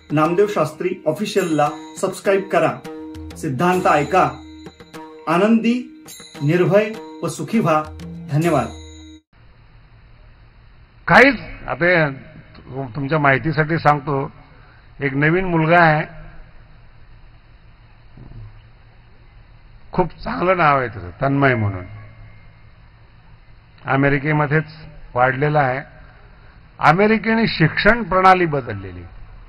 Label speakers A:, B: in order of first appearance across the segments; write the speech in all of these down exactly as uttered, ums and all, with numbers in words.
A: Namdev Shastri ऑफिशियलला subscribe करा. सिद्धांत ऐका, आनंदी, निर्भय व सुखी व्हा. धन्यवाद.
B: काहीच आता तुमच्या माहितीसाठी सांगतो, एक नवीन मुलगा आहे, खूप चांगलं नाव आहे त्याचं, तन्मय म्हणून. अमेरिकेमध्येच वाढलेला आहे. अमेरिकेने शिक्षण प्रणाली बदललेली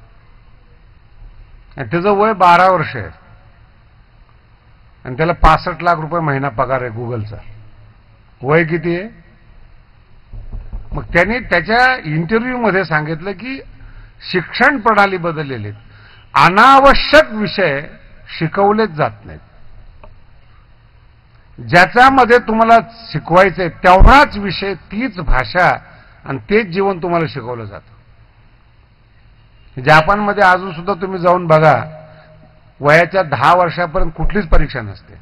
B: आणि त्याचं वय बारा वर्ष आहे आणि त्याला पासष्ट लाख रुपये महिना पगार आहे गुगलचा. वय किती आहे? मग त्यांनी त्याच्या इंटरव्ह्यूमध्ये सांगितलं की शिक्षण प्रणाली बदललेली आहे, अनावश्यक विषय शिकवलेच जात नाहीत. ज्याच्यामध्ये तुम्हाला शिकवायचंय तेवढाच विषय, तीच भाषा आणि तेच जीवन तुम्हाला शिकवलं जातं. जपानमध्ये अजून सुद्धा तुम्ही जाऊन बघा, वयाच्या दहा वर्षापर्यंत कुठलीच परीक्षा नसते.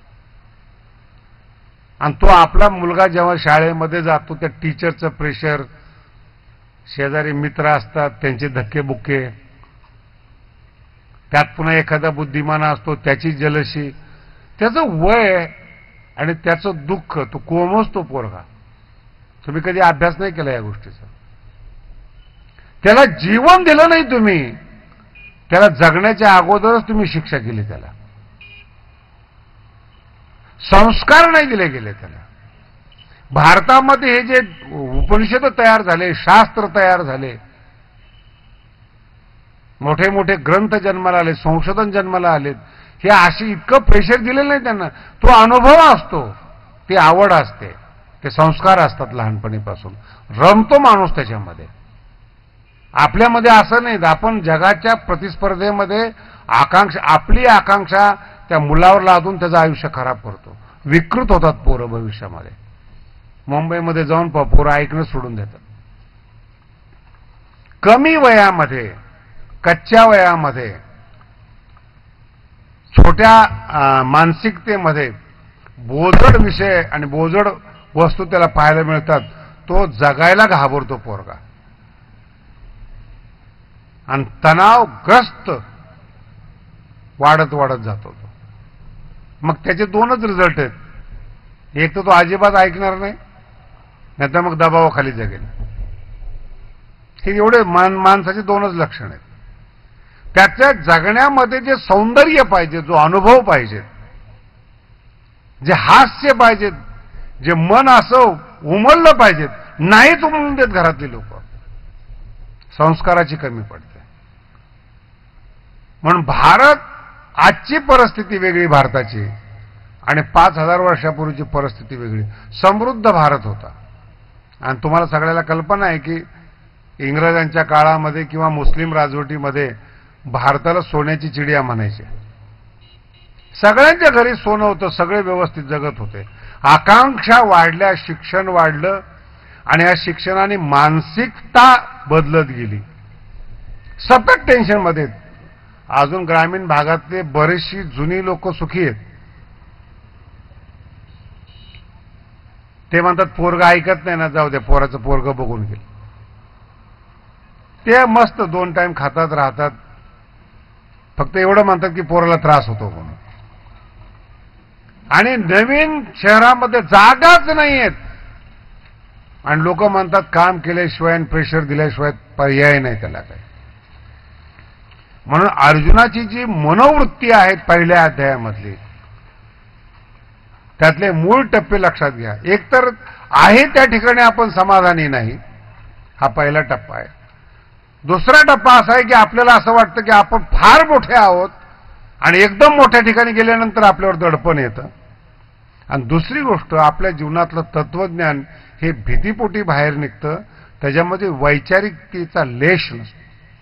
B: आणि तो आपला मुलगा जेव्हा शाळेमध्ये जातो, त्या टीचरचं प्रेशर, शेजारी मित्र असतात त्यांचे धक्केबुक्के, त्यात पुन्हा एखादा बुद्धिमान असतो त्याची जलशी, त्याचं वय आणि त्याचं दुःख तो कोमसतो पोरगा. तुम्ही कधी अभ्यास नाही केला या गोष्टीचा. त्याला जीवन दिलं नाही तुम्ही, त्याला जगण्याच्या अगोदरच तुम्ही शिक्षा केली, त्याला संस्कार नाही दिले गेले. त्याला भारतामध्ये हे जे उपनिषद तयार झाले, शास्त्र तयार झाले, मोठे मोठे ग्रंथ जन्माला आले, संशोधन जन्माला आलेत, हे अशी इतकं प्रेशर दिलेलं नाही त्यांना. तो अनुभव असतो, ती आवड असते, ते संस्कार असतात. लहानपणीपासून रमतो माणूस त्याच्यामध्ये. आपल्यामध्ये असं नाही. आपण जगाच्या प्रतिस्पर्धेमध्ये आकांक्षा, आपली आकांक्षा त्या मुलावर लादून त्याचं आयुष्य खराब करतो. विकृत होतात पोरं भविष्यामध्ये. मुंबईमध्ये जाऊन पोरं ऐकणं सोडून देतात. कमी वयामध्ये, कच्च्या वयामध्ये, छोट्या मानसिकतेमध्ये बोजड विषय आणि बोजड वस्तू त्याला पाहायला मिळतात. तो जगायला घाबरतो पोरगा आणि तणावग्रस्त वाढत वाढत जातो तो. मग त्याचे दोनच रिझल्ट आहेत. एक तर तो अजिबात ऐकणार नाही, नाहीतर मग दबावाखाली जगेल. हे एवढे मान माणसाचे दोनच लक्षण आहेत. त्याच्या जगण्यामध्ये जे सौंदर्य पाहिजे, जो अनुभव पाहिजे, जे हास्य पाहिजेत, जे मन असं उमललं पाहिजेत, नाहीच उमलून देत घरातली लोक. संस्काराची कमी पडते. म्हणून भारत, आजची परिस्थिती वेगळी भारताची आणि पाच हजार वर्षापूर्वीची परिस्थिती वेगळी. समृद्ध भारत होता. आणि तुम्हाला सगळ्याला कल्पना आहे की इंग्रजांच्या काळामध्ये किंवा मुस्लिम राजवटीमध्ये भारताला सोन्याची चिडिया म्हणायचे. सगळ्यांच्या घरी सोनं होतं, सगळे व्यवस्थित जगत होते. आकांक्षा वाढल्या, शिक्षण वाढलं आणि या शिक्षणाने मानसिकता बदलत गेली. सतत टेन्शनमध्ये. अजून ग्रामीण भागातले बरेचशी जुनी लोक सुखी आहेत. ते म्हणतात पोरगा ऐकत नाही ना, जाऊ दे, पोराचं पोरग बघून गेलं. ते मस्त दोन टाइम खातात, राहतात. फक्त एवढं म्हणतात की पोराला त्रास होतो म्हणून. आणि नवीन शहरामध्ये जागाच नाही आहेत आणि लोक म्हणतात काम केल्याशिवाय आणि प्रेशर दिल्याशिवाय पर्याय नाही त्याला काही. म्हणून अर्जुनाची जी मनोवृत्ती आहे पहिल्या अध्यायामधली, त्यातले मूळ टप्पे लक्षात घ्या. एकतर आहे त्या ठिकाणी आपण समाधानी नाही, हा पहिला टप्पा आहे. दुसरा टप्पा असा आहे की आपल्याला असं वाटतं की आपण फार मोठे आहोत आणि एकदम मोठ्या ठिकाणी गेल्यानंतर आपल्यावर दडपण येतं. आणि दुसरी गोष्ट, आपल्या जीवनातलं तत्वज्ञान हे भीतीपोटी बाहेर निघतं, त्याच्यामध्ये वैचारिकतेचा लेश नसतो.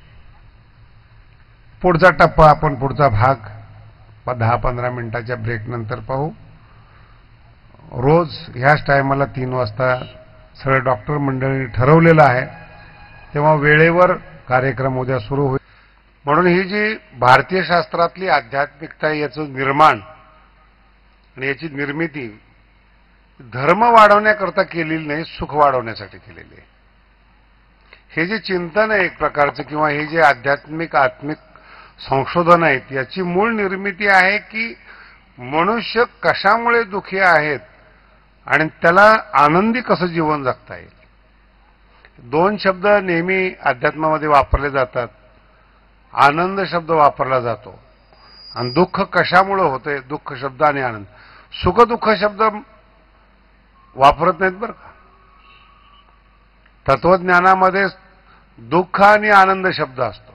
B: पुढचा टप्पा आपण पुढचा भाग दहा पंधरा मिनिटाच्या ब्रेक नंतर पाहू. रोज ह्याच टायमाला तीन वाजता सगळं डॉक्टर मंडळींनी ठरवलेलं आहे, तेव्हा वेळेवर कार्यक्रम उद्या सुरू होईल. म्हणून ही जी भारतीय शास्त्रातली आध्यात्मिकता, याचं निर्माण आणि याची निर्मिती धर्म वाढवण्याकरता केलेली नाही, सुख वाढवण्यासाठी केलेली आहे. हे जे चिंतन आहे एक प्रकारचं किंवा हे जे आध्यात्मिक आत्मिक संशोधन आहेत याची मूळ निर्मिती आहे की मनुष्य कशामुळे दुःखी आहेत आणि त्याला आनंदी कसं जीवन जगता येईल. दोन शब्द नेहमी अध्यात्मामध्ये वापरले जातात. आनंद शब्द वापरला जातो आणि दुःख कशामुळे होते, दुःख शब्द आणि आनंद. सुख दुःख शब्द वापरत नाहीत बरं का. तत्वज्ञानामध्ये दुःख आणि आनंद शब्द असतो,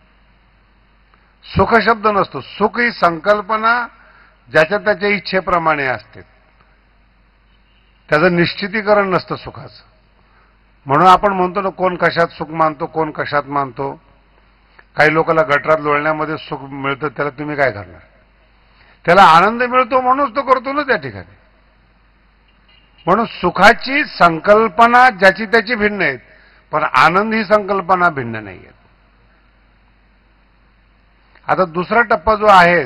B: सुख शब्द नसतो. सुख ही संकल्पना ज्याच्या त्याच्या इच्छेप्रमाणे असते, त्याचं निश्चितीकरण नसतं सुखाचं. म्हणून आपण म्हणतो ना, कोण कशात सुख मानतो, कोण कशात मानतो. काही लोकांना गटरात लोळण्यामध्ये सुख मिळतं, त्याला तुम्ही काय करणार. त्याला आनंद मिळतो म्हणूनच तो करतो ना त्या ठिकाणी. म्हणून सुखाची संकल्पना ज्याची त्याची भिन्न आहेत, पण आनंद ही संकल्पना भिन्न नाही आहेत. आता दुसरा टप्पा जो आहे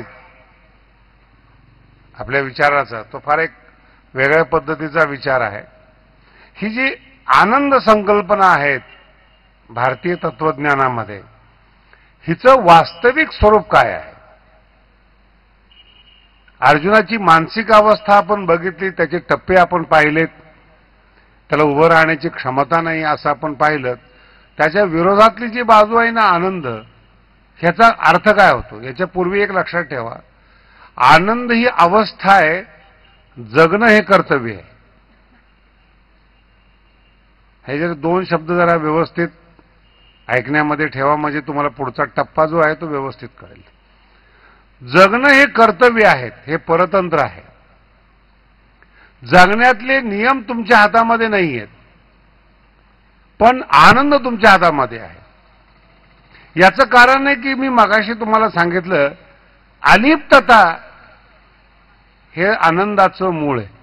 B: आपल्या विचाराचा, तो फार एक वेगळ्या पद्धतीचा विचार आहे. ही जी आनंद संकल्पना आहेत भारतीय तत्वज्ञानामध्ये, हिचं वास्तविक स्वरूप काय आहे. अर्जुनाची मानसिक अवस्था आपण बघितली, त्याचे टप्पे आपण पाहिलेत. त्याला उभं राहण्याची क्षमता नाही असं आपण पाहिलं. त्याच्या विरोधातली जी बाजू आहे ना आनंद, ह्याचा अर्थ काय होतो याच्यापूर्वी एक लक्षात ठेवा. आनंद ही अवस्था आहे, जगणं हे कर्तव्य आहे. हे जर दोन शब्द जरा व्यवस्थित ऐकण्यामध्ये ठेवा, म्हणजे तुम्हाला पुढचा टप्पा जो आहे तो व्यवस्थित कळेल. जगणं हे कर्तव्य आहेत, हे परतंत्र आहे. जगण्यातले नियम तुमच्या हातामध्ये नाही आहेत, पण आनंद तुमच्या हातामध्ये आहे. याचं कारण आहे की मी मगाशी तुम्हाला सांगितलं, अलिप्तता हे आनंदाचं मूळ आहे.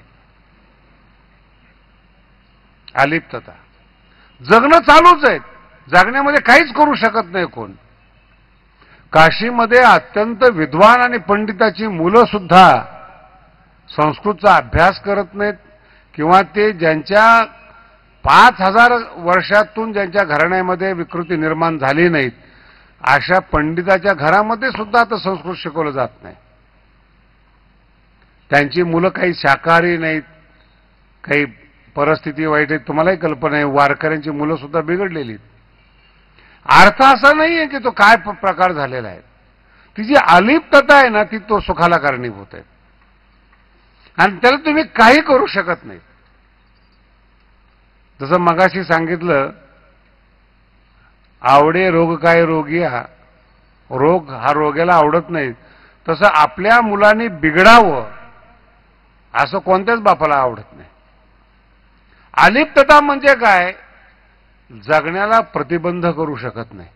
B: अलिप्तता. जगणं चालूच आहे, जगण्यामध्ये काहीच करू शकत नाही कोण. काशीमध्ये अत्यंत विद्वान आणि पंडिताची मुलं सुद्धा संस्कृतचा अभ्यास करत नाहीत, किंवा ते ज्यांच्या पाच हजार वर्षातून ज्यांच्या घराण्यामध्ये विकृती निर्माण झाली नाहीत, अशा पंडिताच्या घरामध्ये सुद्धा आता संस्कृत शिकवलं जात नाही. त्यांची मुलं काही शाकाहारी नाहीत, काही परिस्थिती वाईट आहे. तुम्हालाही कल्पना आहे, वारकऱ्यांची मुलं सुद्धा बिघडलेली. अर्थ असा नाहीये की तो काय प्रकार झालेला आहे. ती जी अलिप्तता आहे ना, ती तो सुखाला कारणीभूत आहे आणि त्याला तुम्ही काही करू शकत नाही. जसं मगाशी सांगितलं, आवडे रोग काय रोगिया, रोग हा रोग्याला आवडत नाही, तसं आपल्या मुलांनी बिघडावं असं कोणत्याच बापाला आवडत नाही. अलिप्तता म्हणजे काय, जगण्याला प्रतिबंध करू शकत नाही.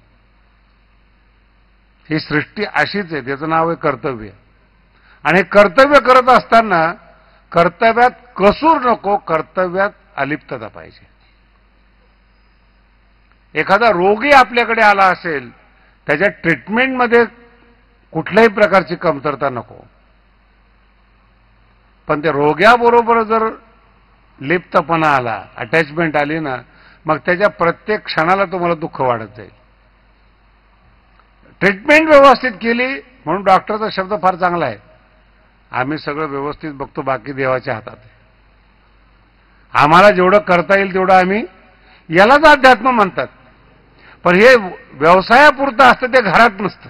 B: ही सृष्टी अशीच आहे, त्याचं नाव आहे कर्तव्य. आणि हे कर्तव्य करत असताना कर्तव्यात कसूर नको, कर्तव्यात अलिप्तता पाहिजे. एखादा रोगी आपल्याकडे आला असेल, त्याच्या ट्रीटमेंटमध्ये कुठल्याही प्रकारची कमतरता नको, पण त्या रोग्याबरोबर जर लिप्तपणा आला, अटॅचमेंट आली ना, मग त्याच्या प्रत्येक क्षणाला तुम्हाला दुःख वाढत जाईल. ट्रीटमेंट व्यवस्थित केली म्हणून डॉक्टरचा शब्द फार चांगला आहे, आम्ही सगळं व्यवस्थित बघतो, बाकी देवाच्या हातात आहे. आम्हाला जेवढं करता येईल तेवढं आम्ही, यालाच अध्यात्म म्हणतात. पण हे व्यवसायापुरतं असतं, ते घरात नसतं.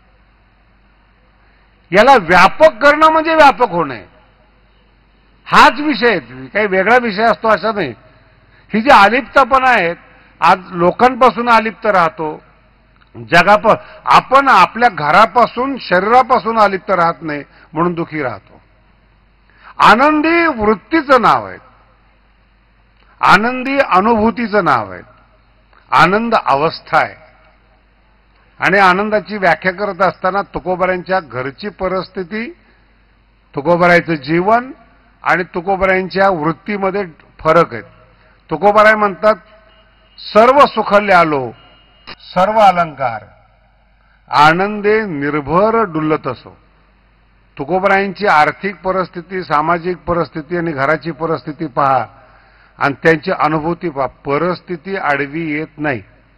B: याला व्यापक करणं म्हणजे व्यापक होणं आहे. हाच विषय आहे, काही वेगळा विषय असतो असा नाही. ही जी अलिप्तपणा आहेत, आज लोकांपासून अलिप्त राहतो, जगाप आपण आपल्या घरापासून शरीरापासून अलिप्त राहत नाही म्हणून दुःखी राहतो. आनंदी वृत्तीचं नाव आहे, आनंदी अनुभूतीचं नाव आहे, आनंद अवस्था आहे. आणि आनंदाची व्याख्या करत असताना तुकोबारायांच्या घरची परिस्थिती, तुकोबारायांचं जीवन आणि तुकोबारायांच्या वृत्तीमध्ये फरक आहे. तुकोबाराय म्हणतात, सर्व सुखले आलो सर्व अलंकार, आनंदे निर्भर डुल्लत असो. तुकोबारायांची आर्थिक परिस्थिती, सामाजिक परिस्थिती आणि घराची परिस्थिती पहा आणि त्यांची अनुभूती पहा. परिस्थिती आडवी येत नाही.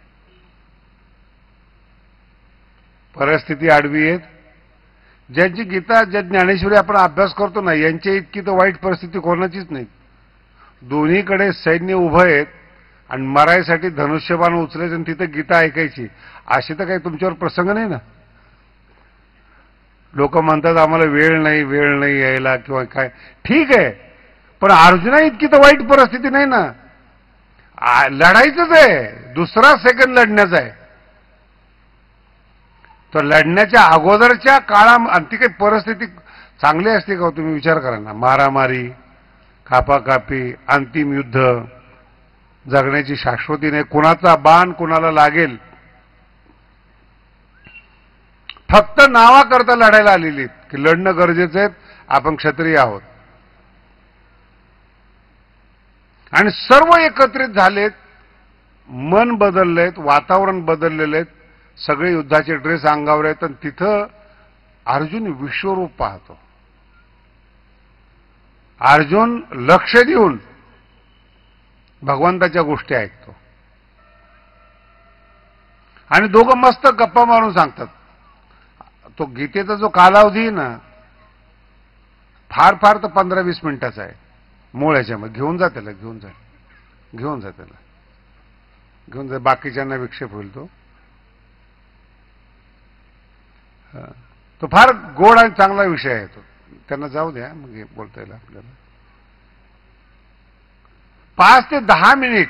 B: परिस्थिती आडवी आहेत. ज्यांची गीता, ज्या ज्ञानेश्वरी आपण अभ्यास करतो ना, यांच्या इतकी तर वाईट परिस्थिती कोणाचीच नाही. दोन्हीकडे सैन्य उभं आहेत आणि मरायसाठी धनुष्यबाण उचलायचं आणि तिथं गीता ऐकायची, अशी तर काही तुमच्यावर प्रसंग नाही ना. लोक म्हणतात आम्हाला वेळ नाही, वेळ नाही यायला किंवा काय. ठीक आहे, पण अर्जुना इतकी तर वाईट परिस्थिती नाही ना. लढायचंच आहे, दुसरा सेकंद लढण्याचा आहे. तर लढण्याच्या अगोदरच्या काळा ती काही परिस्थिती चांगली असते का? तुम्ही विचार करा ना. मारामारी, कापाकापी, अंतिम युद्ध, जगण्याची शाश्वती नाही. कुणाचा बाण कुणाला लागेल, फक्त नावाकरता लढायला आलेली की लढणं गरजेचं आहे, आपण क्षत्रिय आहोत. आणि सर्व एकत्रित झालेत, मन बदललेत, वातावरण बदललेले आहेत, सगळे युद्धाचे ड्रेस अंगावर आहेत. आणि तिथं अर्जुन विश्वरूप पाहतो. अर्जुन लक्ष देऊन भगवंताच्या गोष्टी ऐकतो. आणि दोघं मस्त गप्पा मारून सांगतात. तो गीतेचा जो कालावधी आहे ना, फार फार तर पंधरा वीस मिनिटाचा आहे. मूळ ह्याच्यामध्ये घेऊन जा त्याला, घेऊन जा घेऊन जा त्याला घेऊन जा बाकीच्यांना विक्षेप होईल. तो तो फार गोड आणि चांगला विषय आहे. तो त्यांना जाऊ द्या, मग बोलता येईल आपल्याला. पाच ते दहा मिनिट,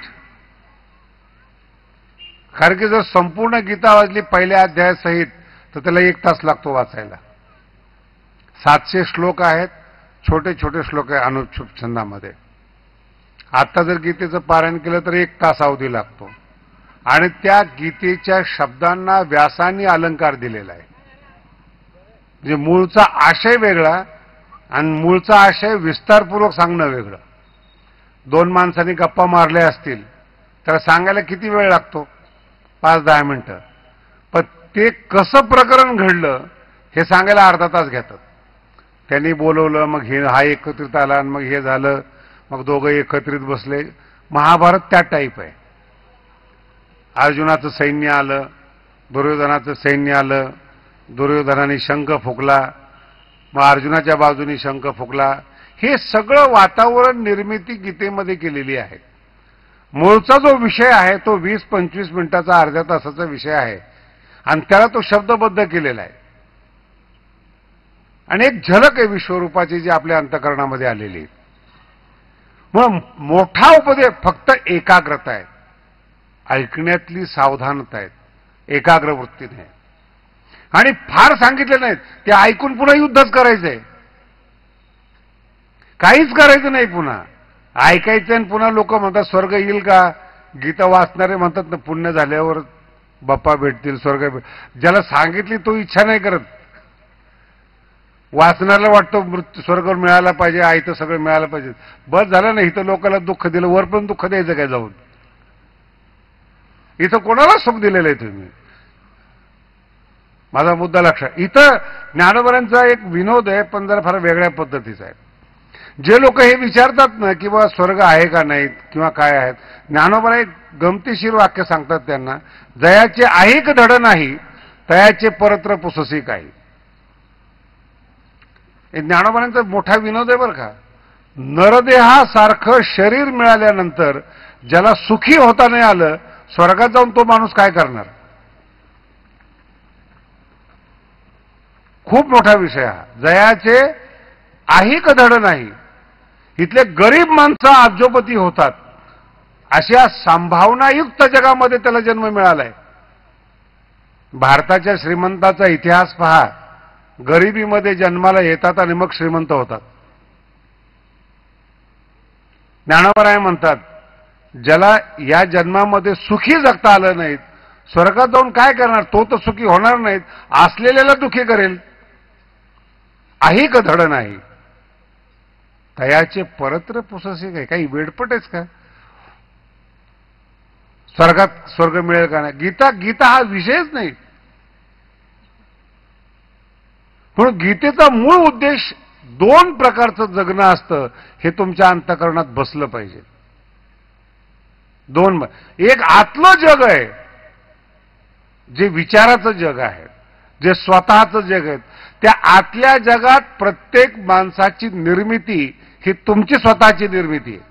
B: कारण की जर संपूर्ण गीता वाचली पहिल्या अध्यायासहित तर त्याला एक तास लागतो वाचायला. सातशे श्लोक आहेत, छोटे छोटे श्लोक आहे अनुच्छुप छंदामध्ये. आता जर गीतेचं पारायण केलं तर एक तास अवधी लागतो. आणि त्या गीतेच्या शब्दांना व्यासांनी अलंकार दिलेला आहे. म्हणजे मूळचा आशय वेगळा आणि मूळचा आशय विस्तारपूर्वक सांगणं वेगळं. दोन माणसांनी गप्पा मारल्या असतील तर सांगायला किती वेळ लागतो? पाच दहा मिनिटं. पण ते कसं प्रकरण घडलं हे सांगायला अर्धा तास घेतात. त्यांनी बोलवलं, मग हे हा एकत्रित आला, आणि मग हे झालं, मग दोघं एकत्रित बसले. महाभारत त्या टाईप आहे. अर्जुनाचं सैन्य आलं, दुर्योधनाचं सैन्य आलं, दुर्योधनाने शंख फुकला, मग अर्जुनाच्या बाजूनी शंख फुकला. हे सगळं वातावरण निर्मिती गीतेमध्ये केलेली आहे. मूळचा जो विषय आहे तो वीस पंचवीस मिनिटाचा, अर्ध्या तासाचा विषय आहे आणि त्याला तो शब्दबद्ध केलेला आहे. आणि एक झलक आहे विश्वरूपाची जी आपल्या अंतःकरणामध्ये आलेली आहे. मग मोठा उपदेश फक्त एकाग्रता आहे, ऐकण्यातली सावधानता आहे, एकाग्र वृत्तीने. आणि फार सांगितले नाहीत ते ऐकून पुन्हा युद्धच करायचंय, काहीच करायचं नाही. पुन्हा ऐकायचं आणि पुन्हा लोक म्हणतात स्वर्ग येईल का? गीता वाचणारे म्हणतात ना पुण्य झाल्यावर बाप्पा भेटतील, स्वर्ग भेट. ज्याला सांगितली तो इच्छा नाही करत. वाचनाला वाटतं मृत्यू स्वर्ग मिळाला पाहिजे, आयतं सगळं मिळालं पाहिजे. बस झालं नाही. इथं लोकांना दुःख दिलं, वर पण दुःख द्यायचं काय जाऊन? इथं कोणाला सुख दिलेलं आहे तुम्ही? माझा मुद्दा लक्षात. इथं ज्ञानोबांचा एक विनोद आहे, पण जरा फार वेगळ्या पद्धतीचा आहे. जे लोक हे विचारतात ना की बाबा स्वर्ग आहे का नाही किंवा काय आहेत, ज्ञानोबा एक गमतीशीर वाक्य सांगतात त्यांना, जयाचे ऐक धड नाही, तयाचे परत्र पुससी काही. हे ज्ञानोबांचा मोठा विनोद आहे बरं का. नरदेहासारखं शरीर मिळाल्यानंतर ज्याला सुखी होता नाही आलं, स्वर्गात जाऊन तो माणूस काय करणार? खूप मोठा विषय हा. जयाचे ऐक धड नाही, इथले गरीब माणसं अब्जोपती होतात, अशा संभावनायुक्त जगामध्ये त्याला जन्म मिळालाय. भारताच्या श्रीमंताचा इतिहास पहा. गरिबीमध्ये जन्माला येतात आणि मग श्रीमंत होतात. ज्ञानोबा म्हणतात ज्याला या जन्मामध्ये सुखी जगता आलं नाहीत, स्वर्गात जाऊन काय करणार? तो तर सुखी होणार नाहीत, असलेल्याला दुखी करेल. ऐक धड नाही, तयाचे परत्र पुससे काय. काही वेडपट आहेस का? स्वर्गात स्वर्ग मिळेल का नाही? गीता गीता हा विषयच नाही. म्हणून गीतेचा मूळ उद्देश दोन प्रकारचं जगणं असतं, हे तुमच्या अंतःकरणात बसलं पाहिजे. दोन, एक आतलं जग आहे जे विचाराचं जग आहे, जे स्वतःचं जग आहे, त्या आतल्या जगात प्रत्येक माणसाची निर्मिती ही तुमची स्वतःची निर्मिती आहे.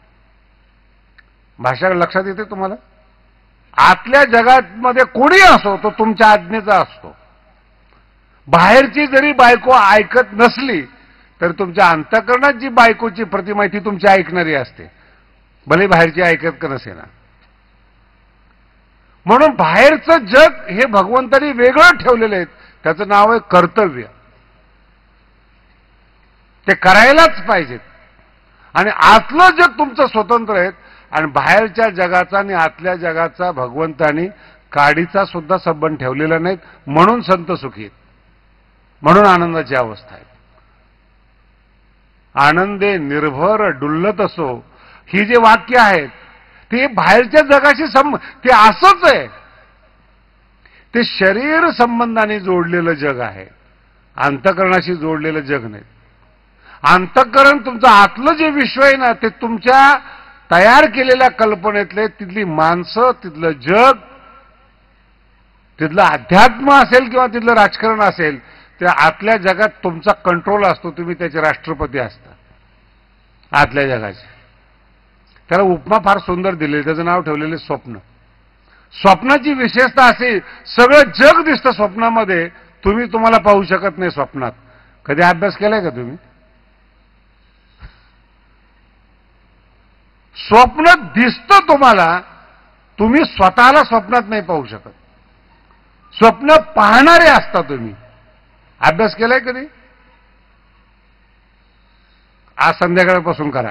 B: भाषा लक्षात येते तुम्हाला? आतल्या जगामध्ये कोणी असो तो तुमच्या आज्ञेचा असतो. बाहेरची जरी बायको ऐकत नसली तर तुमच्या अंतःकरणात जी बायकोची प्रतिमा आहे ती तुमची ऐकणारी असते, भले बाहेरची ऐकत का नसे ना. म्हणून बाहेरचं जग हे भगवंतानी वेगळं ठेवलेलं आहे, त्याचं नाव आहे कर्तव्य. ते करायलाच पाहिजेत. आणि आतलं जग तुमचं स्वतंत्र आहे आणि बाहेरच्या जगाचा आणि आतल्या जगाचा भगवंतानी काडीचा सुद्धा संबंध ठेवलेला नाही. म्हणून संत सुखी आहेत, म्हणून आनंदाची अवस्था आहे. आनंदे निर्भर डुल्लत असो, ही जे वाक्य आहेत ते बाहेरच्या जगाशी संब ते असंच आहे. ते शरीर संबंधाने जोडलेलं जग आहे, अंतःकरणाशी जोडलेलं जग नाही. अंतःकरण तुमचं आतलं जे विश्व आहे ना, ते तुमच्या तयार केलेल्या कल्पनेतले तिथली माणसं, तिथलं जग, तिथलं अध्यात्म असेल किंवा तिथलं राजकारण असेल, त्या आतल्या जगात तुमचा कंट्रोल असतो. तुम्ही त्याचे राष्ट्रपती असता आतल्या जगाचे. त्याला उपमा फार सुंदर दिली, त्याचं नाव ठेवलेले स्वप्न. स्वप्नाची विशेषता अशी, सगळं जग दिसतं स्वप्नामध्ये, तुम्ही तुम्हाला पाहू शकत नाही स्वप्नात. कधी अभ्यास केलाय का तुम्ही? स्वप्न दिसतं तुम्हाला, तुम्ही स्वतःला स्वप्नात नाही पाहू शकत. स्वप्न पाहणारे असता तुम्ही. अभ्यास केलाय कधी? आज संध्याकाळपासून करा.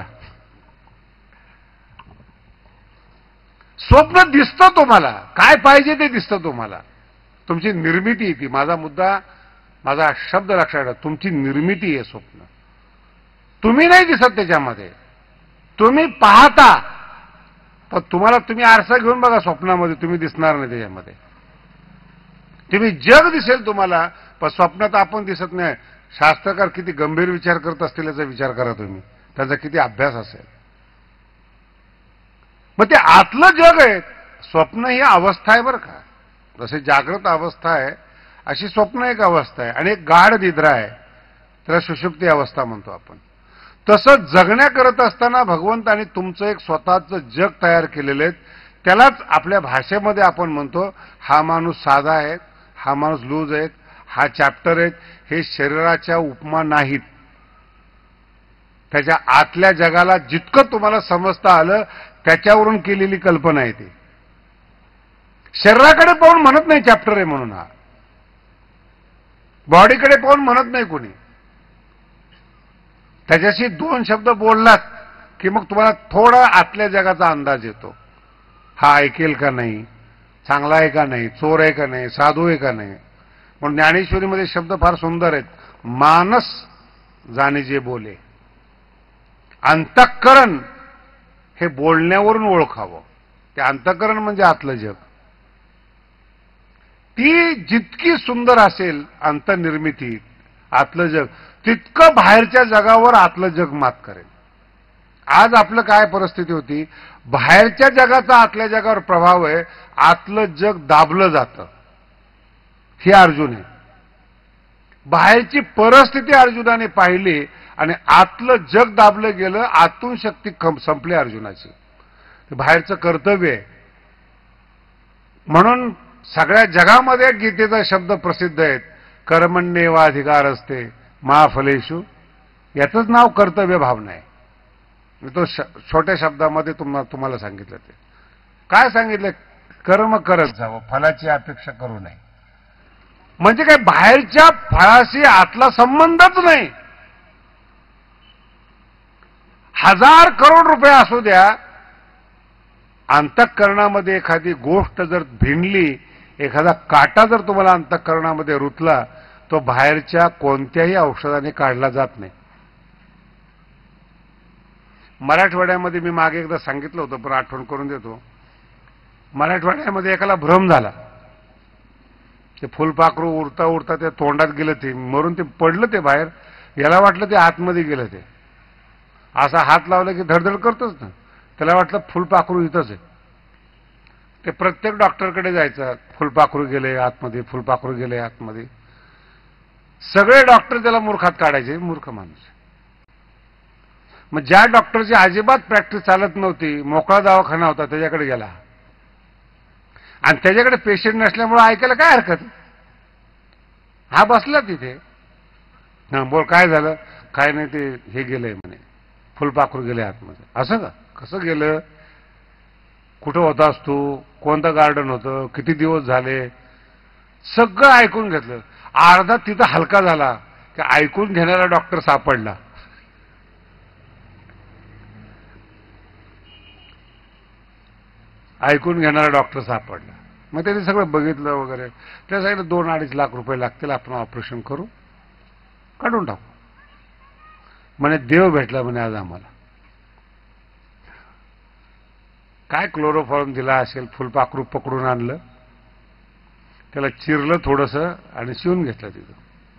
B: स्वप्न दिसतं तुम्हाला, काय पाहिजे ते दिसतं तुम्हाला. तुमची निर्मिती ती. माझा मुद्दा, माझा शब्द लक्षात ठेवा, तुमची निर्मिती आहे स्वप्न. तुम्ही नाही दिसत त्याच्यामध्ये, तुम्ही पाहता. पण तुम्हाला, तुम्ही आरसा घेऊन बघा स्वप्नामध्ये, तुम्ही दिसणार नाही त्याच्यामध्ये. तुम्ही जग दिसेल तुम्हाला, पण स्वप्नात आपण दिसत नाही. शास्त्रकार किती गंभीर विचार करत असतील याचा विचार करा तुम्ही, त्याचा किती अभ्यास असेल. मग ते आतलं जग आहे. स्वप्न ही अवस्था आहे बरं का. जसे जागृत अवस्था आहे अशी स्वप्न एक अवस्था आहे, आणि एक गाढ निद्रा आहे, त्याला सुषुप्ती अवस्था म्हणतो आपण. तसं जगण्या करत असताना भगवंताने तुमचं एक स्वतःचं जग तयार केलेलं आहे. त्यालाच आपल्या भाषेमध्ये आपण म्हणतो, हा माणूस साधा आहे, हा माणूस लूज आहे, हा चॅप्टर आहे. हे शरीराच्या उपमा नाहीत. त्याच्या आतल्या जगाला जितकं तुम्हाला समजता आलं त्याच्यावरून केलेली कल्पना आहे ती. शरीराकडे पाहून म्हणत नाही चॅप्टर आहे म्हणून. हा बॉडीकडे पाहून म्हणत नाही कोणी. त्याच्याशी दोन शब्द बोललात की मग तुम्हाला थोडा आतल्या जगाचा अंदाज येतो. हा ऐकेल का नाही, चांगला आहे का नाही, चोर आहे का नाही, साधू आहे का नाही. म्हणून ज्ञानेश्वरीमध्ये शब्द फार सुंदर आहेत. मानस जाणे जे बोले, अंतःकरण हे बोलण्यावरून ओळखावं. ते अंतःकरण म्हणजे आतलं जग. ती जितकी सुंदर असेल अंतर्निर्मिती, आतलं जग, तितकं बाहेरच्या जगावर आतलं जग मात करेल. आज आपलं काय परिस्थिती होती, बाहेरच्या जगाचा आतल्या जगावर प्रभाव आहे, आतलं जग दाबलं जातं. हे अर्जुन आहे. बाहेरची परिस्थिती अर्जुनाने पाहिली आणि आतलं जग दाबलं गेलं. आतून शक्ती संपली अर्जुनाची. बाहेरचं कर्तव्य आहे. म्हणून सगळ्या जगामध्ये गीतेचा शब्द प्रसिद्ध आहेत, कर्मण्येवाधिकार असते मा फलेषु. याचंच नाव कर्तव्य भावना आहे. मी तो छोट्या शब्दामध्ये तुम्हाला तुम्हाला सांगितलं. ते काय सांगितलं, कर्म करत जावं, फलाची अपेक्षा करू नये. म्हणजे काय, बाहेरच्या फळाशी आतला संबंधच नाही. हजार करोड रुपये असू द्या, अंतःकरणामध्ये एखादी गोष्ट जर भिनली, एखादा काटा जर तुम्हाला अंतःकरणामध्ये रुतला, तो बाहेरच्या कोणत्याही औषधाने काढला जात नाही. मराठवाड्यामध्ये मी मागे एकदा सांगितलं होतं, पण आठवण करून देतो. मराठवाड्यामध्ये एकाला भ्रम झाला. ते फुलपाखरू उडता उडता ते तोंडात गेलं, ते मरून ते पडलं ते बाहेर. याला वाटलं ते आतमध्ये गेलं. ते असा हात लावला की धडधड करतोच ना. त्याला वाटलं फुलपाखरू इथंच आहे. ते प्रत्येक डॉक्टरकडे जायचं, फुलपाखरू गेले आतमध्ये, फुलपाखरू गेले आतमध्ये. सगळे डॉक्टर त्याला मूर्खात काढायचे, मूर्ख माणूस. मग ज्या डॉक्टरची अजिबात प्रॅक्टिस चालत नव्हती, मोकळा दवाखाना होता, त्याच्याकडे गेला आणि त्याच्याकडे पेशंट नसल्यामुळे ऐकायला काय हरकत. हा बसला तिथे. हा बोल, काय झालं? काय नाही, ते हे गेलंय म्हणे, फुलपाखरू गेले आतमध्ये. असं का? कसं गेलं? कुठं होतास तू? कोणतं गार्डन होतं? किती दिवस झाले? सगळं ऐकून घेतलं. अर्धा तिथं हलका झाला की ऐकून घेणारा डॉक्टर सापडला. ऐकून घेणारा डॉक्टर सापडला. मग त्यांनी सगळं बघितलं वगैरे. त्या सांगितलं दोन अडीच लाख रुपये लागतील, आपण ऑपरेशन करू, काढून टाकू. म्हणे देव भेटला म्हणे आज आम्हाला. काय क्लोरोफॉर्म दिला असेल, फुलपाखरू पकडून आणलं, त्याला चिरलं थोडंसं आणि शिवून घेतलं तिथं.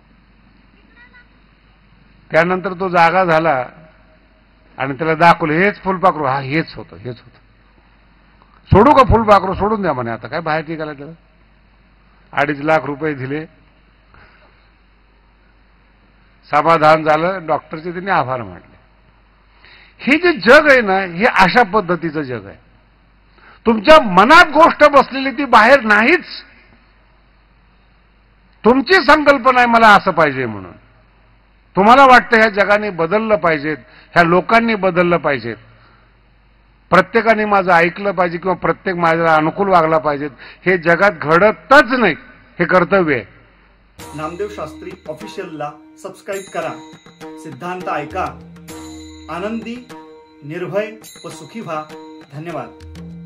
B: त्यानंतर तो जागा झाला आणि त्याला दाखवलं, हेच फुलपाखरू. हा हेच होतं, हेच होतं. सोडू का फुलपाखरू? सोडून द्या म्हणे, आता काय बाहेर निघाला त्याला. अडीच लाख रुपये दिले, समाधान झालं. डॉक्टरचे त्यांनी आभार मानले. हे जे जग आहे ना, हे अशा पद्धतीचं जग आहे. तुमच्या मनात गोष्ट बसलेली ती बाहेर नाहीच. तुमची संकल्पना आहे मला असं पाहिजे म्हणून. तुम्हाला वाटतं ह्या जगाने बदललं पाहिजेत, ह्या लोकांनी बदललं पाहिजेत, प्रत्येकाने माझं ऐकलं पाहिजे किंवा प्रत्येक माझ्याला अनुकूल वागला पाहिजेत. हे जगात घडतच नाही, हे कर्तव्य आहे.
A: नामदेव शास्त्री ऑफिशियलला सबस्क्राईब करा. सिद्धांत ऐका. आनंदी, निर्भय व सुखी व्हा. धन्यवाद.